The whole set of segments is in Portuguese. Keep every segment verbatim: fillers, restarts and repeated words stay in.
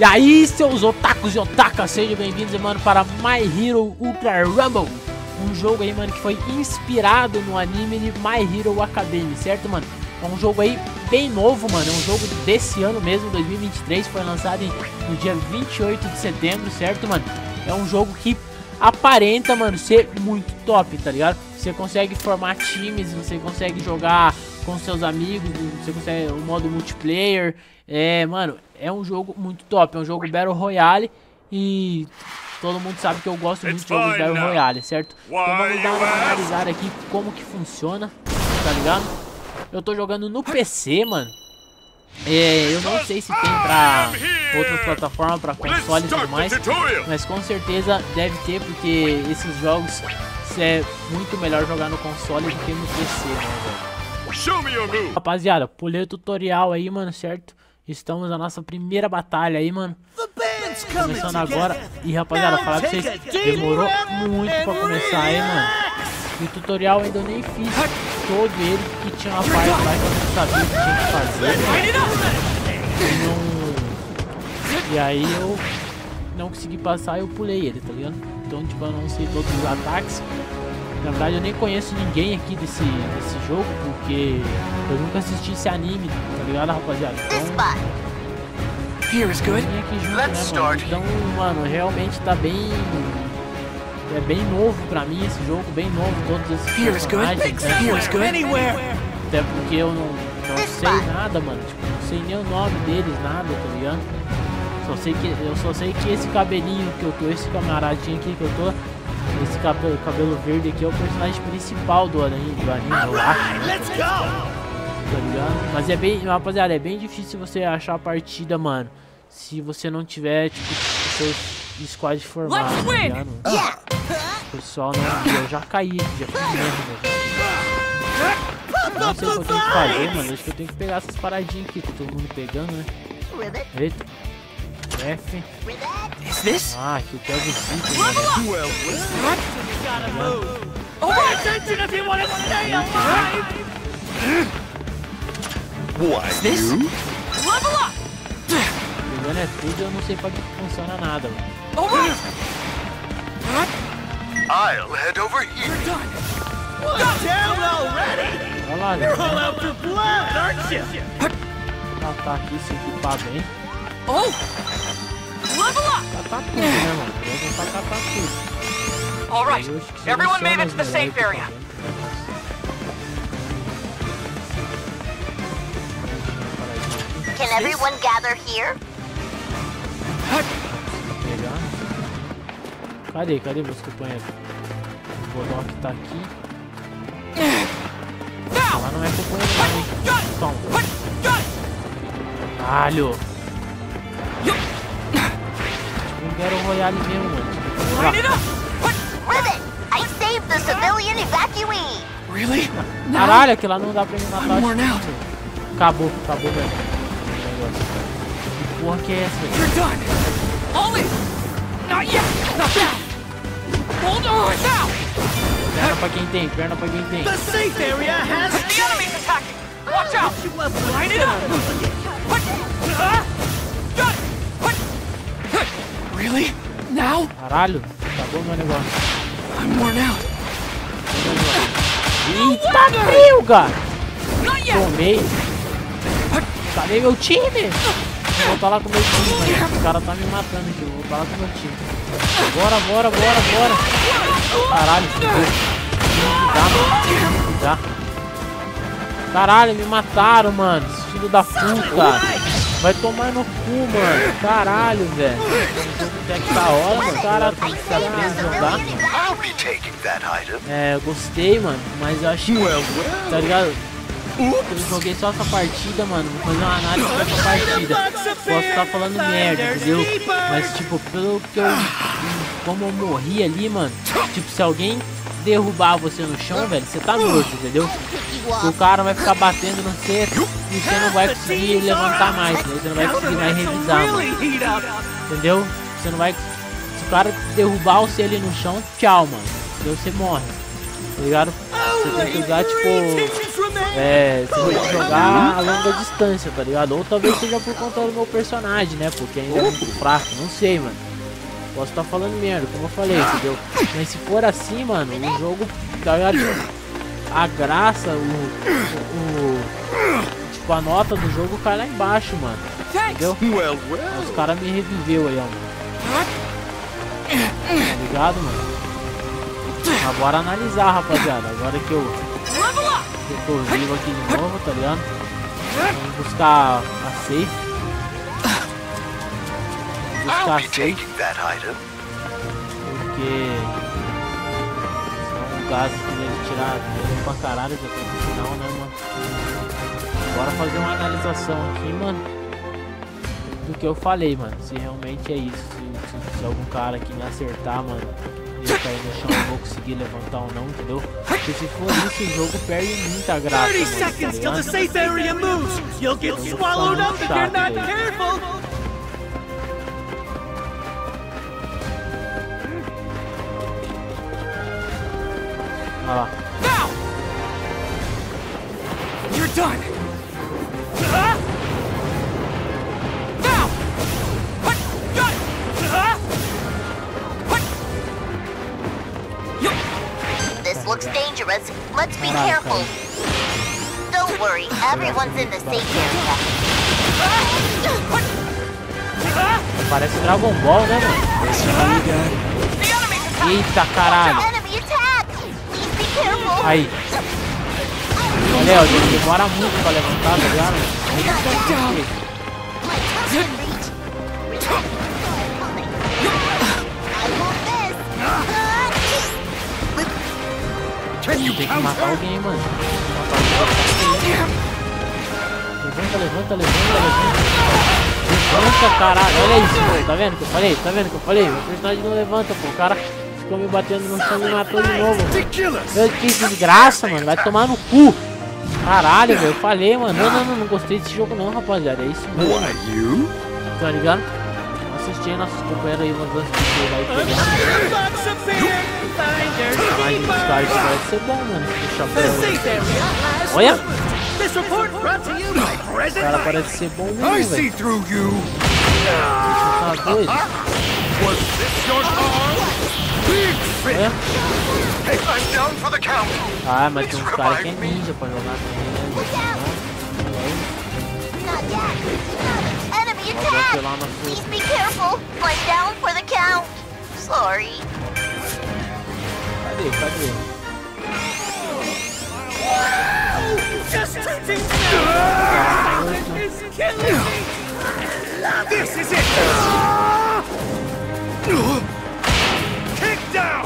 E aí, seus otakus e otakas, sejam bem-vindos, mano, para My Hero Ultra Rumble. Um jogo aí, mano, que foi inspirado no anime de My Hero Academia, certo, mano? É um jogo aí bem novo, mano, é um jogo desse ano mesmo, dois mil e vinte e três, foi lançado em, no dia vinte e oito de setembro, certo, mano? É um jogo que aparenta, mano, ser muito top, tá ligado? Você consegue formar times, você consegue jogar com seus amigos, você consegue o modo multiplayer. É, mano, é um jogo muito top, é um jogo Battle Royale e todo mundo sabe que eu gosto muito de jogos Battle Royale, certo? Então vamos dar uma analisada aqui como que funciona, tá ligado? Eu tô jogando no P C, mano. É, eu não sei se tem pra outras plataformas, pra console e tudo mais, mas com certeza deve ter, porque esses jogos é muito melhor jogar no console do que no P C, né, velho? Rapaziada, pulei o tutorial aí, mano, certo? Estamos na nossa primeira batalha aí, mano. Começando agora. E, rapaziada, falar pra vocês, demorou muito pra começar aí, mano. E o tutorial ainda eu nem fiz todo ele, que tinha uma parte lá que eu não sabia o que tinha que fazer, mano. E, não... e aí eu não consegui passar e eu pulei ele, tá ligado? Então, tipo, eu não sei todos os ataques. Na verdade, eu nem conheço ninguém aqui desse, desse jogo, porque eu nunca assisti esse anime, tá ligado, rapaziada? Então, vim aqui junto, né, mano? Então, mano, realmente tá bem... É bem novo pra mim esse jogo, bem novo, todos esses personagens, né? Até porque eu não, não sei nada, mano, tipo, não sei nem o nome deles, nada, tá ligado? Só sei que, eu só sei que esse cabelinho que eu tô, esse camaradinho aqui que eu tô, esse cabelo, cabelo verde aqui é o personagem principal do anime, do anime, eu acho, né? Tá ligado? Mas é bem, rapaziada, é bem difícil você achar a partida, mano, se você não tiver, tipo, seus squad formado, tá ligado? O pessoal não, eu já caí, já fui mesmo, não sei o que eu tenho que fazer, mano, acho que eu tenho que pegar essas paradinhas aqui, que todo mundo pegando, né? Eita. F. Ah, aqui eu pego o cinco, mano. What's this? Level up! Pegando é tudo, eu não sei pra que funciona nada, mano. I'll head over here. Down already! Olha lá, You're all out for blood, aren't you? Tá, tá aqui, se equipar bem. Oh! Level up! Tá, tá tudo, né, mano? Eu vou tacar tudo. All right, everyone made it to the safe area. Can everyone gather here? Cadê? Cadê meus companheiros? O Bodok tá aqui. Lá não é companheiro não, hein? Toma. Caralho. Não quero um Royale mesmo, mano. Ribbit! I saved the civilian evacuee! Really? Caralho, aquilo lá não dá pra me matar. I'm worn out. Acabou, acabou, velho. Que porra que é essa, velho? You're done. Ollie! Not yet! Not now! Hold on now! Perna pra quem tem, perna pra quem tem. The safe area has The enemy's attacking! Watch out! you left Line it up! Really? Now? Caralho, acabou meu negócio. I'm worn out. Eita, frio, cara! Not yet! Tomei. Cadê meu time? Vou voltar lá com meu time, mano. Os caras tá me matando aqui. Vou voltar lá com meu time. Bora, bora, bora, bora. Caralho, dá, mano. Dá. Caralho, me mataram, mano. Esse filho da puta. Vai tomar no cu, mano. Caralho, velho. Até que da hora, mano. Cara, tem que saber jogar. I'll be taking that item. É, eu gostei, mano. Mas eu acho que, tá ligado? Eu joguei só essa partida, mano. Vou fazer uma análise dessa partida. Posso estar falando merda, entendeu? Mas, tipo, pelo que eu... Como eu morri ali, mano. Tipo, se alguém derrubar você no chão, velho, você tá morto, entendeu? O cara vai ficar batendo no você e você não vai conseguir levantar mais, entendeu? Você não vai conseguir mais revisar, mano. Entendeu? Você não vai... Se o cara derrubar você ali no chão, tchau, mano. Entendeu? Você morre. Tá ligado? Você tem que usar, tipo... É, você tem que jogar a longa distância, tá ligado? Ou talvez seja por conta do meu personagem, né? Porque ainda é muito fraco, não sei, mano. Posso estar falando merda, como eu falei, entendeu? Mas se for assim, mano, o jogo, tá ligado? A graça, o, o, o tipo, a nota do jogo cai lá embaixo, mano. Entendeu? Well, well. Os caras me reviveu aí, ó, mano. Tá ligado, mano? Agora analisar, rapaziada. Agora que eu, que eu tô vivo aqui de novo, tá ligado? Vamos buscar a safe. Vamos buscar I'll a be safe. taking that item. Porque são gases que deve tirar dele pra caralho já tá no final, né, mano? Bora fazer uma analisação aqui, mano, do que eu falei, mano. Se realmente é isso, se, se, se algum cara aqui me acertar, mano, e eu cair no chão, eu vou conseguir levantar ou não, entendeu? Porque se for isso, o jogo perde muita graça, thirty mano, tá seconds till the ligado? safe area moves. You'll get swallowed up if you're not careful. Olha lá. Now! You're done! Ah! Now! Hut! Got it! Ah! Hut! Yup! This looks dangerous. Let's be Caraca. careful. Don't worry, everyone's in the safe area. Hut! Ah! Parece Dragon Ball, né, mano? The enemy's attacking! Eita, caralho. Enemy attack! Please be careful. Aí. Olha, ó, ele demora muito pra levantar, tá ligado? Aí Not tem que down. ver. My toes can reach. I want this. Can you Tem que count matar her? alguém, mano. Levanta, levanta, levanta, levanta. Levanta, caralho. Olha isso, mano. Tá vendo que eu falei? Tá vendo que eu falei? O personagem não levanta, pô. O cara ficou me batendo no chão e me matou de novo. Ridiculous. Meu, que desgraça, mano. Vai tomar no cu. Caralho, velho. Eu falei, mano. Não, não, não. Não gostei desse jogo, não, rapaziada. É isso mesmo. Why, you? Tá ligado? Assisti aí nossos companheiros aí, umas duas pessoas aí pegando. Box of beer! Find their Mas speed os caras bump. vai ser bom, mano. Esse The chapéu. safe area has Olha. opened. This report brought to you by O President cara Mike. parece ser bom I mesmo, see velho. through you. Tá doido? Was this your car? Big fish. Olha. Hey, I'm down for the count. Ah, mas tem uns caras que é ninja pra jogar também, né? Not yet. Enemy Vou attack. apelar na Please força. be careful. I'm down for the count. Sorry. Cadê? Cadê? Just touching now! It's killing me! This is it! Kick down.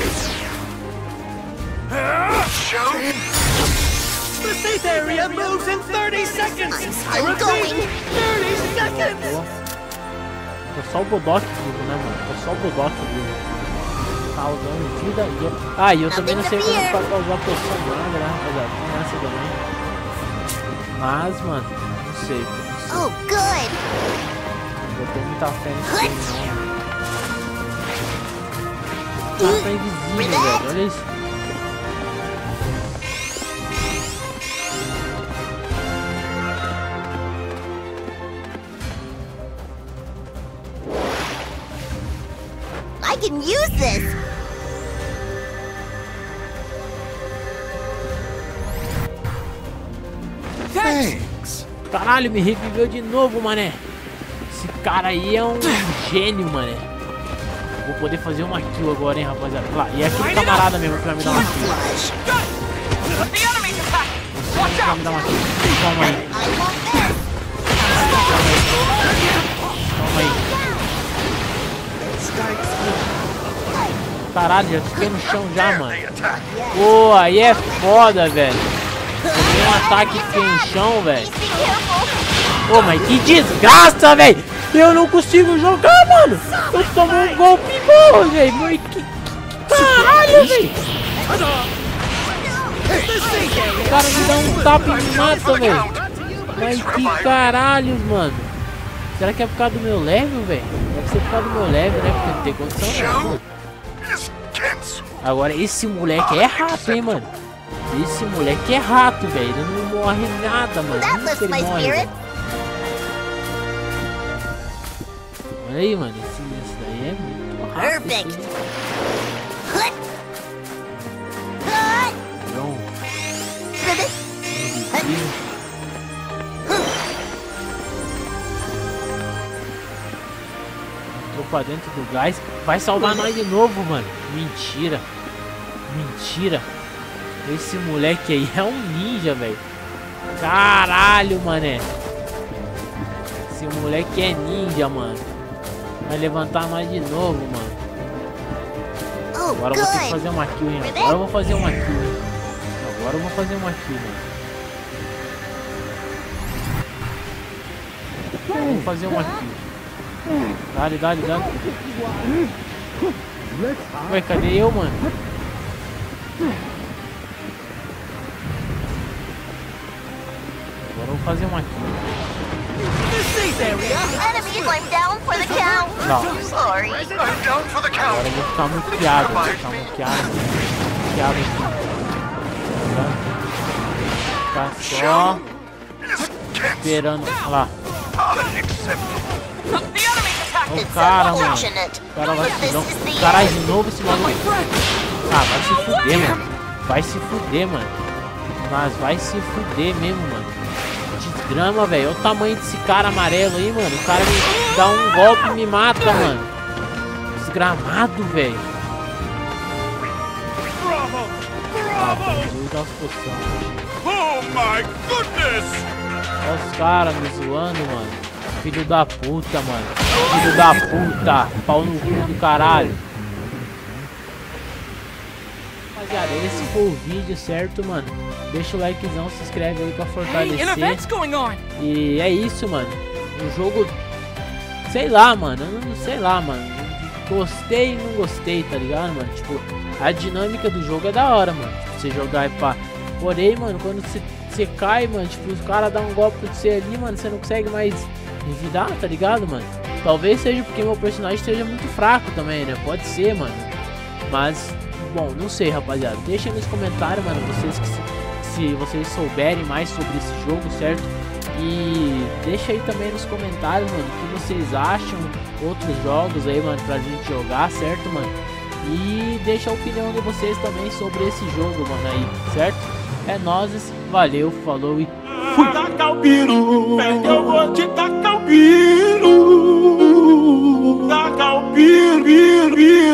Show. The safe area moves in thirty seconds! I I'm repeat, going. thirty seconds! Tô só o Bodok vivo, né, mano? Tô só o Bodok vivo. Tá usando vida e eu... Ah, e eu também não sei como é pra usar poção nada, né, rapaziada? Tem essa também. Mas, mano, não sei. Não sei. Oh, good. Eu tenho muita fé nesse game, não, mano. O cara tá invisível, velho. Olha isso. I can use this. Thanks. Caralho, me reviveu de novo, mané. Esse cara aí é um gênio, mané. Vou poder fazer uma kill agora, hein, rapaziada. Lá, e é aquele camarada mesmo que vai me dar uma kill. The enemy's attacking! Watch Vai out! me dar uma kill. Toma aí, I want this. toma aí. Caralho, já fiquei no chão já, mano. They attack. Pô, aí é foda, velho. Tomei um ataque e fiquei no chão, velho. Please be careful. Pô, mas que desgraça, velho. Eu não consigo jogar, mano. Eu tomo um golpe bom, velho. Mas que... Caralho, velho. O cara me dá um tapa e me mata, velho. Mas que caralho, mano. Será que é por causa do meu level, velho? Deve ser por causa do meu level, né? Porque não tem condição, não. Show. Is tense. Agora, esse moleque é rato, hein, mano. Esse moleque é rato, velho. Ele não morre nada, mano. That Nunca lifts ele my morre, spirit. velho. Olha aí, mano. Esse, esse daí é muito rápido. Perfect. Esse Hut. Hut. Não. Ribbit. Entrou pra dentro do gás. Vai salvar nós de novo, mano. Mentira. Mentira. Esse moleque aí é um ninja, velho. Caralho, mané. Esse moleque é ninja, mano. Vai levantar nós de novo, mano. Oh, Agora eu vou ter que good. fazer uma kill, hein. Agora eu vou fazer uma kill, hein. Agora eu vou fazer uma kill, mano. Eu vou fazer uma kill. Dale, dale, dale. Ué, cadê eu, mano? Agora eu vou fazer uma kill. Enemy, I'm down for the count. Não. Sorry. I'm down for the Agora count. eu vou ficar muqueado, vou ficar muqueado. Muqueado aqui. Tá só esperando. Olha lá. Unacceptable. The enemy's attacking. O It's cara, mano. unfortunate. O cara vai se This não. is the Caralho, end. de novo esse maluco. Ah, vai se fuder, mano. Vai se fuder, mano. Mas vai se fuder mesmo, mano. Desgrama, velho. Olha o tamanho desse cara amarelo aí, mano. O cara me dá um golpe e me mata, mano. Desgramado, velho. Ah, perdi as poções. Oh my goodness! Olha os caras me zoando, mano. Filho da puta, mano. Filho da puta. Pau no cu do caralho. Rapaziada, esse foi o vídeo, certo, mano? Deixa o likezão, se inscreve aí pra Hey, an fortalecer. event's going on. E é isso, mano. O jogo... Sei lá, mano. Eu não sei lá, mano. Gostei e não gostei, tá ligado, mano? Tipo, a dinâmica do jogo é da hora, mano. Tipo, você jogar e pá. Porém, mano, quando você, você cai, mano, tipo, os caras dão um golpe de você ali, mano, você não consegue mais revidar, tá ligado, mano? Talvez seja porque meu personagem esteja muito fraco também, né? Pode ser, mano. Mas, bom, não sei, rapaziada. Deixa aí nos comentários, mano, vocês que se, se vocês souberem mais sobre esse jogo, certo? E deixa aí também nos comentários, mano, o que vocês acham, outros jogos aí, mano, pra gente jogar, certo, mano? E deixa a opinião de vocês também sobre esse jogo, mano, aí, certo? É nóis, valeu, falou e Fui tacar o piru, vem que eu vou te tacar o piru. Tacar o piru, piru, piru.